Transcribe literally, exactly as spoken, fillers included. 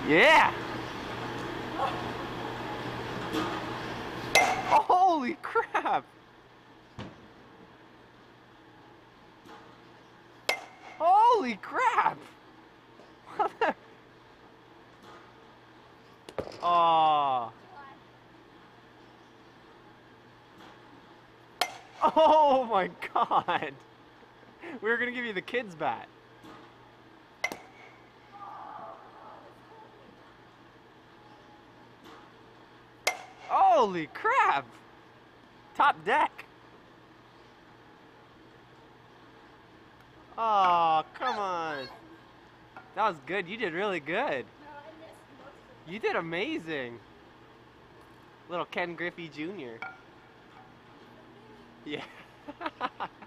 Yeah! Holy crap! Holy crap! Oh. Oh my god! We were gonna give you the kids bat. Holy crap! Top deck. Oh, come on. That was good. You did really good. You did amazing. Little Ken Griffey Junior Yeah.